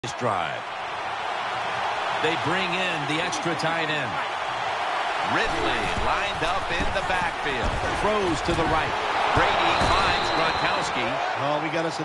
this drive. They bring in the extra tight end. Ridley lined up in the backfield. Throws to the right. Brady finds Gronkowski. Oh, we got us